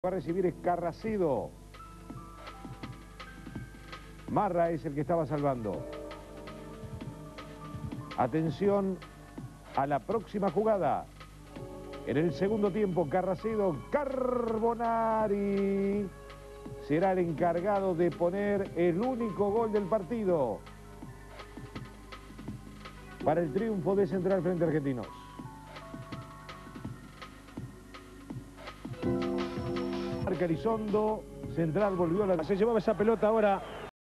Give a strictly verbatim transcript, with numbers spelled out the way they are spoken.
Va a recibir Escarracedo. Marra es el que estaba salvando. Atención a la próxima jugada. En el segundo tiempo, Carracedo, Carbonari será el encargado de poner el único gol del partido para el triunfo de Central frente a Argentinos. Marca Elizondo, Central volvió a la... Se llevaba esa pelota ahora